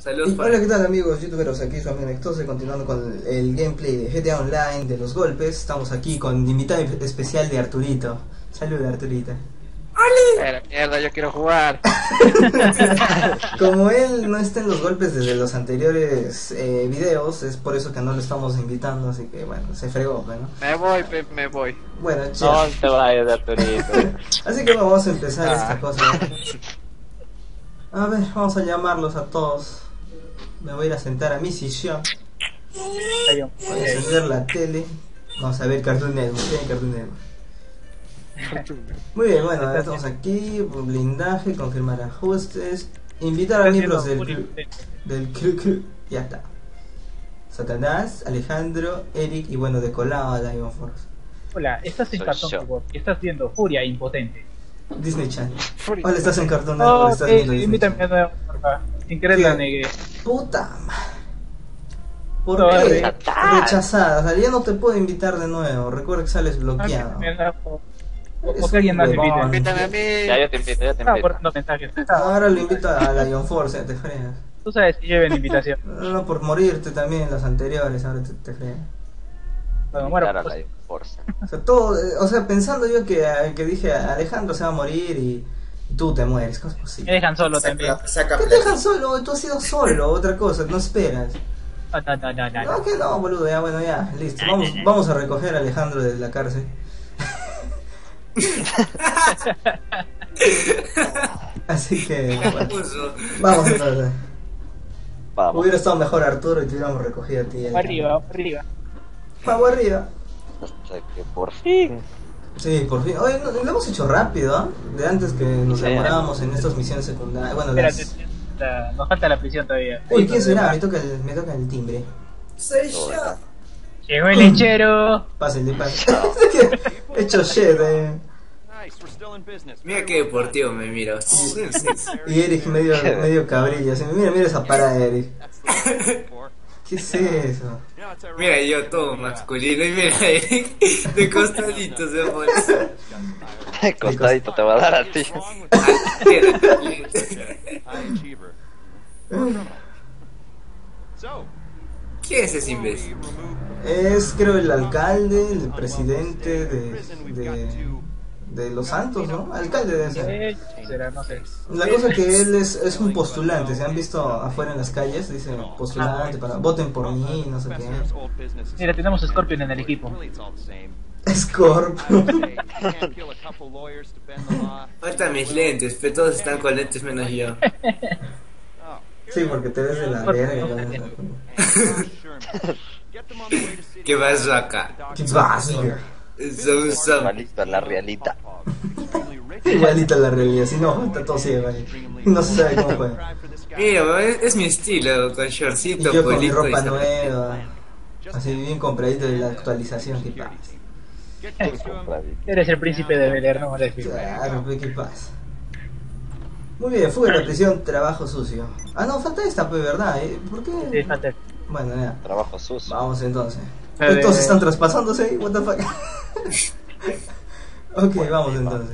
Saludos Hola, ¿qué tal amigos youtuberos? Aquí su amigo Nectose, continuando con el gameplay de GTA Online de los golpes. Estamos aquí con invitado especial de Arturito. Saluda, Arturito. Pero mierda, yo quiero jugar. Como él no está en los golpes desde los anteriores videos, es por eso que no lo estamos invitando, así que bueno, se fregó, ¿no? Me voy. Bueno, No chao. te vayas de Arturito. Así que bueno, vamos a empezar esta cosa. A ver, vamos a llamarlos a todos. Me voy a ir a sentar a mi sillón. Voy a encender la tele. Vamos a ver Cartoon Network. ¿Qué hay en Cartoon Network? Muy bien, bueno, ahora estamos aquí. Blindaje, confirmar ajustes. Invitar a miembros del crew. Ya está. Satanás, Alejandro, Eric y bueno, de colado a Lion Force. Hola, estás en Soy Cartoon yo. Network y estás viendo Furia Impotente. Disney Channel. Hola, estás en Cartoon Network. Estás viendo Disney invítame Channel. a nuevo, porfa. Sin querer ¿Qué? la negué. Puta madre. ¿Por No, qué? Satanás. Rechazada. O sea, ya no te puedo invitar de nuevo. Recuerda que sales bloqueado. O que alguien más me invite. Invítame a mí. Ya, yo te invito. Estaba borrando mensajes. Ahora lo invito a Lion Force, te fregas. Tú sabes que lleven invitación. No, por morirte también las anteriores, ahora te fregas. Bueno, muero. Claro, Pues, la Force. O sea, todo, o sea, pensando yo que dije Alejandro se va a morir y tú te mueres, ¿cómo es me posible? dejan solo también. Saca ¿Qué te plata. dejan solo? Tú has sido solo, otra cosa, no esperas. No. No, que no, boludo, ya bueno, ya, listo. Vamos a recoger a Alejandro de la cárcel. Así que, bueno, Puso. vamos entonces. Vamos. Hubiera estado mejor Arturo y te hubiéramos recogido a ti. Arriba. Vamos arriba. Hasta que por fin. Sí, por fin. Oye, lo hemos hecho rápido, ¿ah? De antes que nos Sí. demorábamos en estas misiones secundarias. Bueno, Espérate, las... nos falta la prisión todavía. Uy, ¿quién será? Me toca el timbre. Soy yo. Llegó el lechero. Pásenle. Hecho shit, Mira qué deportivo me miro. Y Eric medio cabrilla. Así, mira esa parada de Eric. ¿Qué es eso? Mira yo todo masculino y mira Eric de costadito se pone. Costadito te va a dar a ti. ¿Quién es ese imbécil? Es, creo, el alcalde, el presidente de Los Santos, ¿no? Alcalde de ese. Será, no sé. La cosa es que él es un postulante, se han visto afuera en las calles, dice postulante para voten por mí, no sé qué. Mira, tenemos Scorpion en el equipo. Scorp. Faltan mis lentes, pero todos están con lentes menos yo. Sí, porque te ves de la verga. ¿No? ¿Qué pasó acá? ¿Qué pasa? Son. Igualito a la realita. Igualita la realidad, si no, está todo ciego ahí. No se sabe cómo juega. Mira, es mi estilo, con Y shortcito, yo con mi polito y ropa nueva, así bien compradito de la actualización, ¿qué pasa? Eres el príncipe de Bel Air, no molestes. Claro, pues, ¿qué pasa? Muy bien, fuga de la prisión, trabajo sucio. Ah, no, falta esta, pues, ¿verdad? ¿Por qué? Sí, falta. Bueno, ya. Trabajo sucio. Vamos entonces. Pero, Todos están traspasándose ahí, what the fuck. Ok, vamos entonces.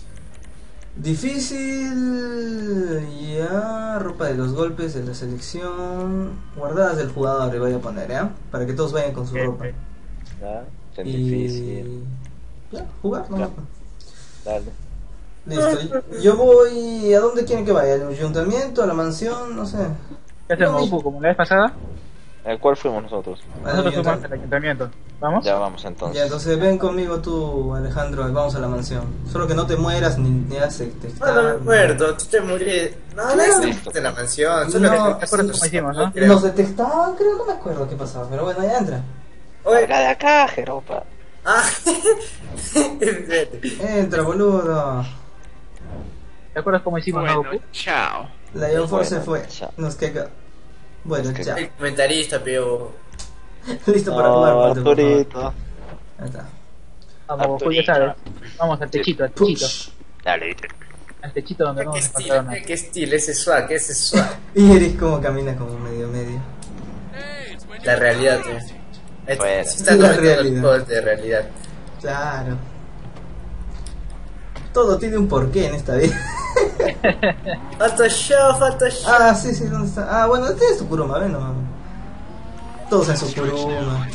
Difícil. Ya, ropa de los golpes de la selección. Guardadas del jugador, le voy a poner, ¿ya? Para que todos vayan con su ropa. Ya, es Y... difícil. Ya, jugar, ¿no? Ya. Dale. Listo, yo voy... ¿A dónde quieren que vaya? ¿Al ayuntamiento? ¿A la mansión? No sé. ¿Qué hacemos, Goku? ¿Como la vez pasada? ¿A cuál fuimos nosotros? Al Nosotros fuimos ayuntamiento. al ayuntamiento. ¿Vamos? Ya vamos entonces. Ya, entonces ven conmigo tú, Alejandro, y vamos a la mansión. Solo que no te mueras ni haces No me acuerdo, tú te muriste. No, no es de la mansión, solo No, que ¿te acuerdas cómo hicimos, no? creo. Nos detectaban, creo, no me acuerdo qué pasaba, pero bueno, ya entra. Oye, Salga de acá, Jeropa. ah, espérate. Entra, boludo. ¿Te acuerdas cómo hicimos, no, Goku? Chao. La Ion Force se Bueno, fue. chao. Nos queda. Bueno, Nos chao. El comentarista, pero. Listo para jugar, Walter, por favor. Arturito. Ahí está. Vamos, Goku, ya sabes. Vamos al techito, Push. Dale. al techito donde no ¿Qué nos estilo? encontraron nada. ¿Qué estilo? Ese swag, ese swag. Y Eric como camina como medio. La realidad, tío. Bueno. Sí están La comentando realidad. los juegos de realidad. Claro. Todo tiene un porqué en esta vida. Photoshop. Ah, sí, sí, ¿dónde está? Ah, bueno, este es tu Kuruma, ven nomás. Todos en su Kuruma.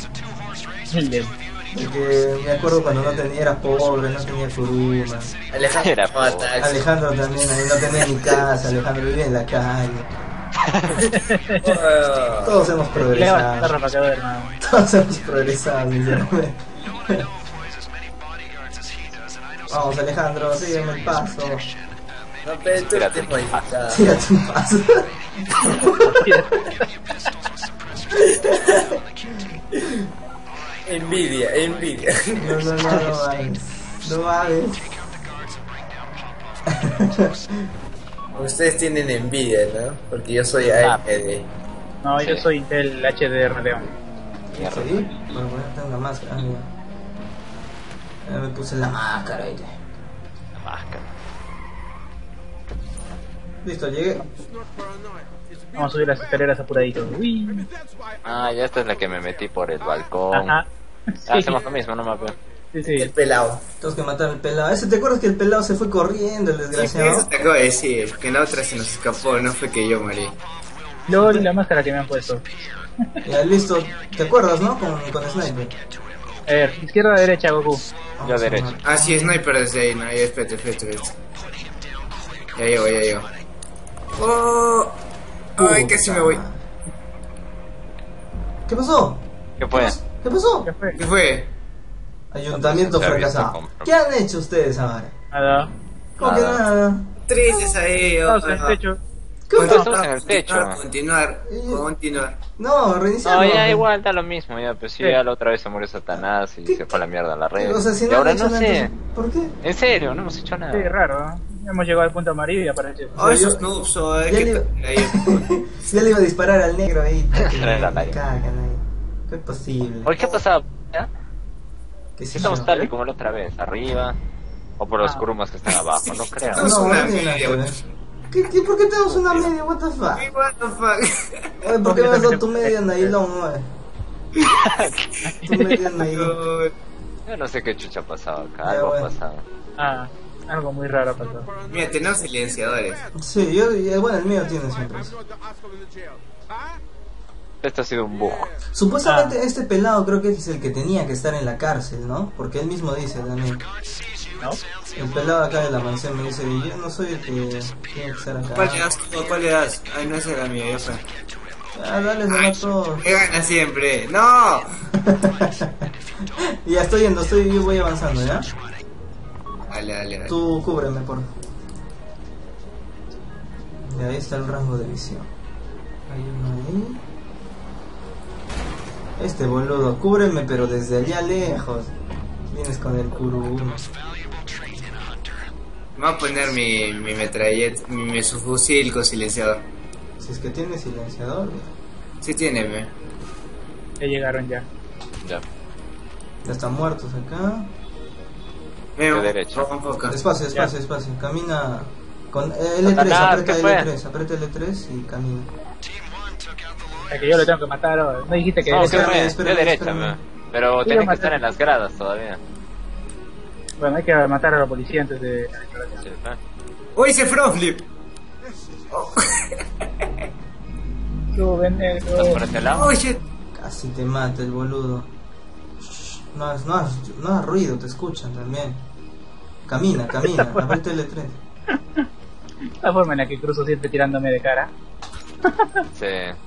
Porque me acuerdo cuando no tenía, era pobre, no tenía Kuruma. Alejandro Era tomaba pobre. taxi. Alejandro también, ahí no tenía ni casa, Alejandro vivía en la calle. Oh. Todos hemos Le va a progresado. para acá, hermano. Todos hemos progresado, sinceramente. Vamos, Alejandro, sígueme el paso. No, pero tú Tírate te un modificado. Tírate un paso. Envidia. No mames. No mames. Ustedes tienen envidia, ¿no? Porque yo soy AMD. No, yo soy del HDR León. Mierda. ¿Sí? Por ponerte una máscara. Ah, mira. Ya me puse la máscara ahí. La máscara. Listo, llegué. Vamos a subir las escaleras apuraditos. Uy. Ah, ya esta es la que me metí por el balcón. Ajá. Hacemos lo mismo, no me acuerdo. Sí, El sí. pelado. Tenemos que matar al pelado. ¿Ese te acuerdas que el pelado se fue corriendo, el Sí, desgraciado? eso te acabo de decir, que en la otra se nos escapó, no fue que yo morí. Luego la máscara que me han puesto. Ya, listo. ¿Te acuerdas, no? Con Sniper. A ver, izquierda, derecha, Goku. Vamos Yo a derecho. matar. Ah, sí, sniper desde ahí, no, ya, espérate. Ya llego. Oh, ay, casi me voy. ¿Qué pasó? ¿Qué fue? ¿Qué pasó? ¿Qué fue? ¿Qué fue? Ayuntamiento Se ha visto fracasado. como- ¿Qué han hecho ustedes ahora? Nada. ¿Cómo que Nada. nada? Tristes ahí, Estamos en el techo. ¿Cómo que- Estamos en el techo. Continuar. No, reiniciamos. No, ya igual da lo mismo, ya, pues sí, ¿Qué? ya la otra vez se murió Satanás y ¿Qué? se fue a la mierda la red. O sea, si y no han ahora hecho no nada, sé. entonces, ¿por qué? En serio, no hemos hecho nada. Sí, raro, ¿no? Hemos llegado al punto amarillo y apareció. Oh, esos noobs, oh, Ya que le- ahí. Ya le iba a disparar al negro ahí. Trae la Me laya. cagan ahí. ¿Qué es posible? Oye, ¿qué ha pasado? ¿Ya? ¿Qué sé Estamos yo? tal y como la otra vez, arriba o por los Ah. Kurumas que están abajo, no creo. Estamos No, una no tiene nada que media. ver. ¿Por qué tenemos una media? What the fuck? What the fuck? Oye, ¿por qué me has dado tu media nailón, oye? Tu media nailón. Yo no sé qué chucha ha pasado acá, Ya, algo ha bueno. pasado. Ah, algo muy raro pasó. Mira, tenemos silenciadores. Sí, bueno, el mío tiene siempre eso. Esto ha sido un bug. Supuestamente este pelado creo que es el que tenía que estar en la cárcel, ¿no? Porque él mismo dice también. ¿No? El pelado acá de la mansión me dice, yo no soy el que tiene que estar acá. ¿Cuál le das? ¿Cuál le das? Ay, no, esa era la mía, ya fue. Ah, dale, se va todo. Me gana siempre. ¡No! Ya estoy yendo, yo voy avanzando, ¿ya? Dale. Tú cúbreme, por favor. Y ahí está el rango de visión. Hay uno ahí. Este boludo, cúbreme, pero desde allá lejos. Vienes con el Kuru-1. Me voy a poner mi metralleta, mi subfusil con silenciador. Si es que tiene silenciador, mira. Sí tiene, me. Ya llegaron ya. Ya. Ya están muertos acá. Veo, De derecha. un poco. Despacio. Camina con L3, Satanás, aprieta ¿qué fue? L3, aprieta L3 y camina. Es que yo lo tengo que matar ahora. No dijiste que No, ¿qué derecha. fue? espérame, De derecha, espérame. pero Quiero tienen que matar. estar en las gradas todavía. Bueno, hay que matar a la policía antes de... Sí, ¿eh? ¡Uy, se flip! Tú, ven, ¿Estás por este lado? ¡Oh, shit! Casi te mata el boludo. No hagas ruido, te escuchan también. Camina, aprieta L3. la forma en la que cruzo siempre tirándome de cara. Sí.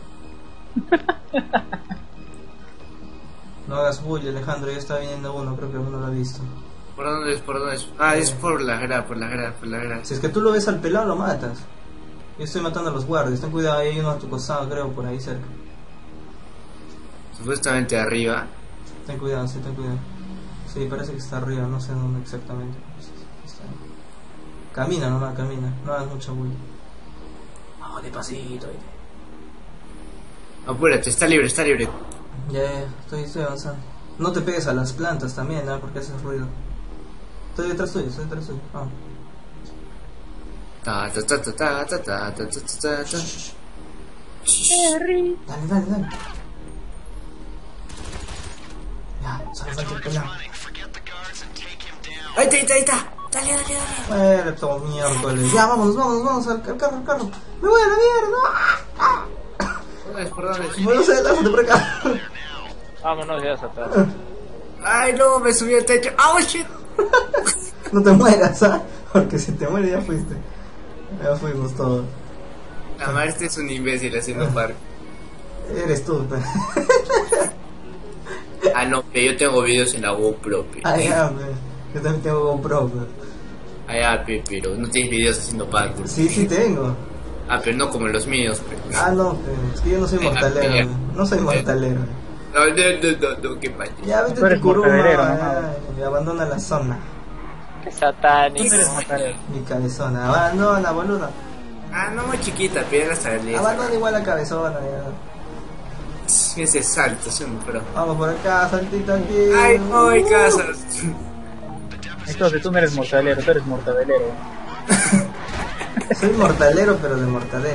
No hagas bulla, Alejandro, ya está viniendo uno, creo que uno lo ha visto. ¿Por dónde es? Ah, es por la grada. Si es que tú lo ves al pelado, lo matas. Yo estoy matando a los guardias, ten cuidado, hay uno a tu costado, creo, por ahí cerca. Supuestamente arriba. Ten cuidado. Sí, parece que está arriba, no sé dónde exactamente. Está ahí. Camina, no hagas mucha bulla. Vamos despacito. Apúrate, está libre. Ya, estoy avanzando. No te pegues a las plantas también, ¿no? Porque haces ruido. Estoy detrás tuyo. Vamos. Ta. Dale. Ya, solo falta el pelado. Ahí está. Dale, dale, dale. Bueno, estamos miércoles. Ya, vamos al carro. Me voy a la mierda. Por dónde. No sé, lázate por acá. Vámonos ya, Satán. Ay, no, me subí al techo. ¡Oh, shit! No te mueras, ¿ah? Porque si te mueres ya fuiste. Ya fuimos todos. Amar, este es un imbécil haciendo parque. Eres tú, pe. Ah, no, que yo tengo videos en la GoPro, pe. Ah, ya, pe. Yo también tengo GoPro, pe. Ah, ya, pe, pero no tienes videos haciendo parkour. Sí tengo. Ah, pero no como los míos, pe. Ah, no, pe. Es que yo no soy mortalero, pe. No soy mortalero. No, qué paño. Ya, vete Tú eres tu curuma, mortadelero, y abandona la zona. Qué satánico. Tú eres mortalero. Mi cabezona, abandona, boludo. Ah, no, muy chiquita, piedra salida. Abandona igual la cabezona, ya. Ese salto, es un pro. Vamos por acá, saltito aquí. Ay, voy, casas. Entonces tú no eres mortalero, tú eres mortadelero. Soy mortalero, pero de mortadelo.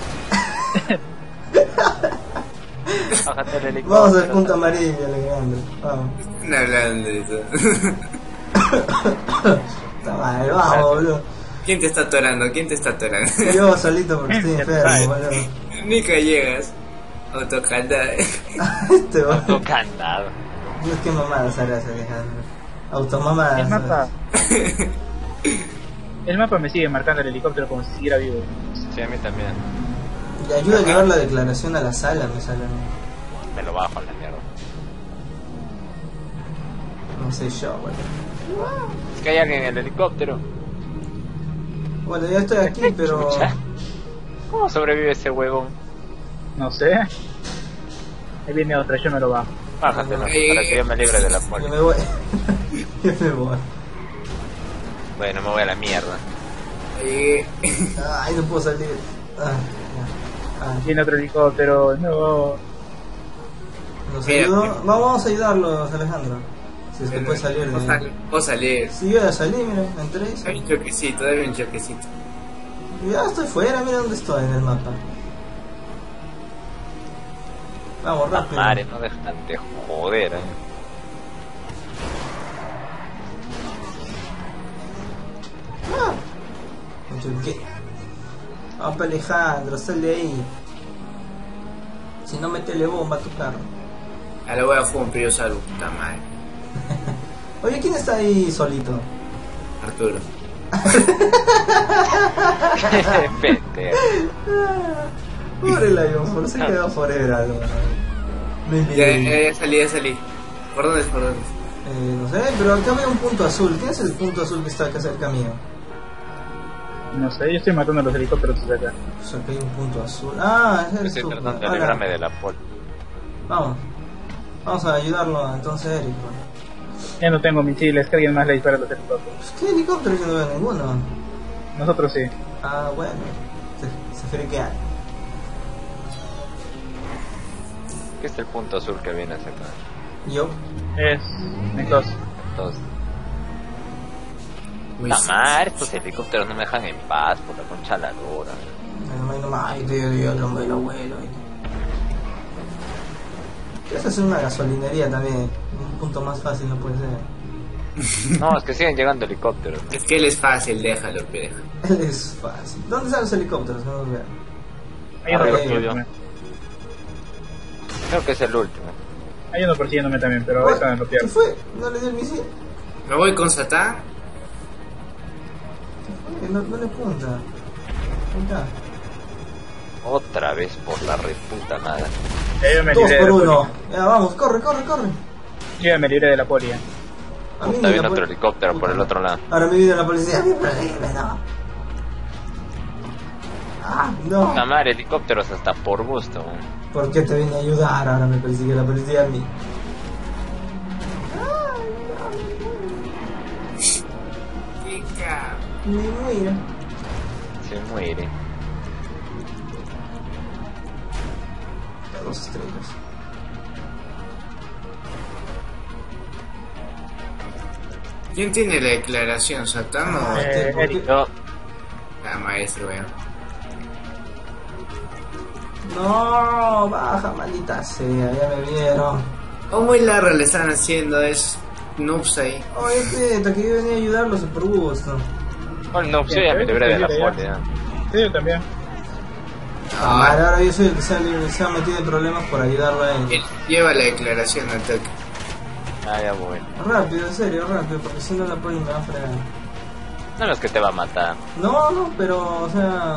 Bájate el helicóptero. Vamos al punto amarillo, Alejandro. Vamos. No hablan de eso. Está mal, vamos, boludo. ¿Quién te está atorando? Yo solito porque estoy enfermo, boludo. Nunca llegas. Autocandada. Este, boludo. Autocandado. No es que mamadas harás, Alejandro. Automamadas. El mapa. El mapa me sigue marcando el helicóptero como si siguiera vivo. Sí, a mí también. Y ayuda a llevar la declaración a la sala, me sale a mí. Me lo bajo a la mierda. No sé yo, boludo. Es que hay alguien en el helicóptero. Bueno, ya estoy aquí, pero... Chucha. ¿Cómo sobrevive ese huevón? No sé. Ahí viene otra, yo me lo bajo. Bájatelo, para que yo me libre de la Yo poli. me voy. Yo me voy. Bueno, me voy a la mierda. Ay, no puedo salir. Ya. Ah, Viene otro helicóptero, no. ¿nos Mira, ayudó? mira. Vamos a ayudarlos, Alejandro. Si es que puede salir de ahí. Puedo salir. Sí, yo ya salí, mira, entré y Hay salí. un choquecito, hay un choquecito. Ya estoy fuera, mira dónde estoy en el mapa. Vamos, rápido. Madre, no dejan de joder, Me choqué. Vamos, Alejandro, sal de ahí. Si no, métele bomba a tu carro. A la voy a jugar un prio salud, puta madre. Oye, ¿quién está ahí solito? Arturo. Pendejo. Pobre Lion, por se quedó forever algo. No Ya salí. ¿Por dónde es? No sé, pero acá veo un punto azul. ¿Quién es el punto azul que está acá cerca mío? No sé, yo estoy matando a los helicópteros desde acá. Pues acá hay un punto azul. Ah, ese eres Estoy tú. tratando de Hola. librarme de la poli. Vamos a ayudarlo entonces, Eric. Ya no tengo misiles, que alguien más le dispara a los helicópteros. Pues, ¿qué helicóptero? Yo no veo ninguno. Nosotros sí. Ah, bueno. Se friquean. ¿Qué es el punto azul que viene hacia acá? Yo. Es... Entonces, Entonces, Uy, la sí. madre, estos helicópteros no me dejan en paz por la concha de la lora. Ay, tío, el hombre, el abuelo. ¿Quieres hacer una gasolinería también? Un punto más fácil no puede ser. No, es que siguen llegando helicópteros, ¿no? Es que él es fácil, déjalo, pe. Él es fácil. ¿Dónde están los helicópteros? No los veo. hay uno Arriba persiguiéndome. Creo que es el último. Hay uno persiguiéndome también, pero ahorita me lo ¿Qué pierdo. fue? ¿No le dio el misil? Me voy con Satán. No le punta. Punta. Otra vez por la reputa madre. Ya yo me 2 libré de por la 1. poli. Ya, vamos, corre. Yo ya me libré de la poli. A mí Puta, ni viene la otro pol- helicóptero por el otro lado. Ahora me viene la policía. A mí me no. Ah, no. La madre, helicópteros hasta por gusto. ¿No? ¿Por qué te vine a ayudar? Ahora me persigue la policía a mí. Chica. Ni muera. Se muere. 2 estrellas. ¿Quién tiene la declaración, Satán o Eric. Yo, la maestra, weón? No, baja, maldita sea, ya me vieron. O muy largo le están haciendo eso. noobs ahí. Oye, Peta, que yo venía a ayudarlo super gusto. Bueno, no, yo ya me libré de la poli, ¿no? Sí, yo también. Ahora yo soy el que se ha metido en problemas por ayudarlo a él. Lleva la declaración al toque. Ah, ya voy. Rápido, en serio, rápido, porque si no la poli me va a fregar. No es que te va a matar. No, pero, o sea...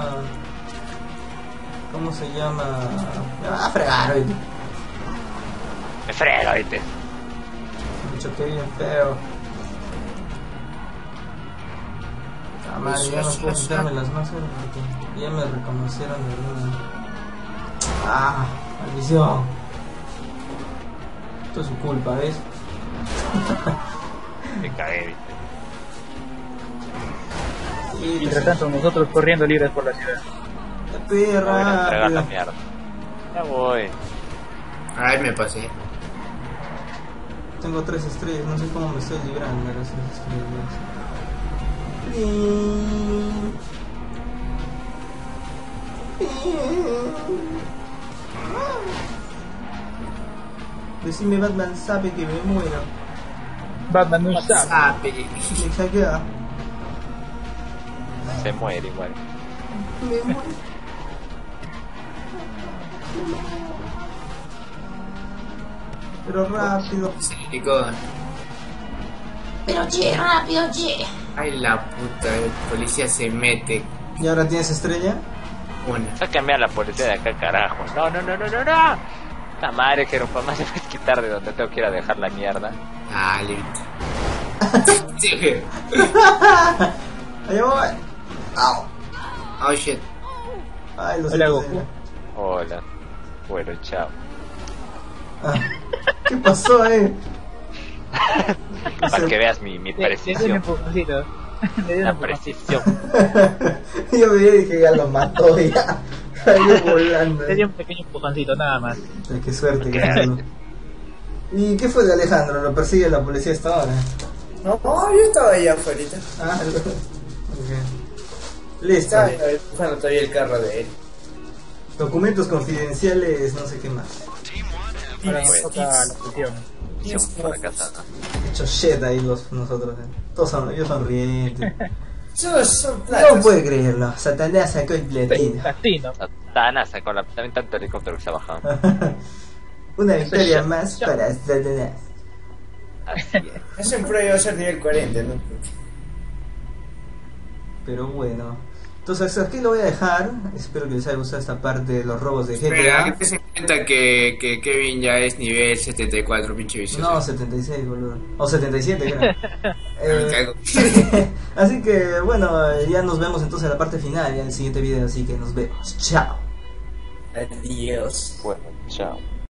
¿Cómo se llama? Me va a fregar, oye. Me frega, ¿viste? Me choqué bien feo. Ah, madre, ya no puedo quitarme las máscaras porque ya me reconocieron de una. Ah, maldición. Esto es su culpa, ¿ves? Me cagué, ¿viste? Sí, Mientras tanto, nosotros corriendo libres por la ciudad. te perra. Voy a entregar la Rápido. mierda. Ya voy. Ay, me pasé. Tengo 3 estrellas, no sé cómo me estoy librando de las 3 estrellas. Decime Batman sabe que me muero. Batman no sabe. Sabe. Me hackea. Se muere igual. Me muero. Pero rápido. Silicón. Pero che, rápido, che. Ay, la puta, el policía se mete. ¿Y ahora tienes estrella? Una. Sácame a la policía de acá, carajo. No, no, no, no, no, no. La madre que no más se va a quitar de donde tengo que ir a dejar la mierda. Dale. Sí. Allá voy. Au. Oh shit. Ay, lo Hola, siento, Goku. señora. Hola. Bueno, chao. Ah, ¿qué pasó, Para que veas mi Le di un precisión. empujoncito. Le di un La empujoncito. precisión. Yo me dije que ya lo mató ya. Salió volando. Le di un pequeño empujoncito, nada más. Ay, qué suerte que ganó. ¿Y qué fue de Alejandro? ¿Lo persigue la policía hasta ahora? No, yo estaba allá afuera. Ah, okay. Listo. Estaba buscando todavía el carro de él. Documentos confidenciales, no sé qué más. Ahora nos toca la fusión. Misión fracasada. Hecho shit ahí nosotros. Todos son, yo sonriente. Son No platos. puedo creerlo. Satanás sacó el platino. Latino. Satana sacó la... También tanto helicóptero que se ha bajado. Una victoria más para Satanás. Así es. Ese prueba va a ser nivel 40, ¿no? Pero bueno. Entonces aquí lo voy a dejar. Espero que les haya gustado esta parte de los robos de Pero GTA. hay que se cuenta que Kevin ya es nivel 74, pinche vicioso. No, 76, boludo. O 77, creo. Me cago. Así que bueno, ya nos vemos entonces en la parte final, ya en el siguiente video. Así que nos vemos. Chao. Adiós. Bueno, chao.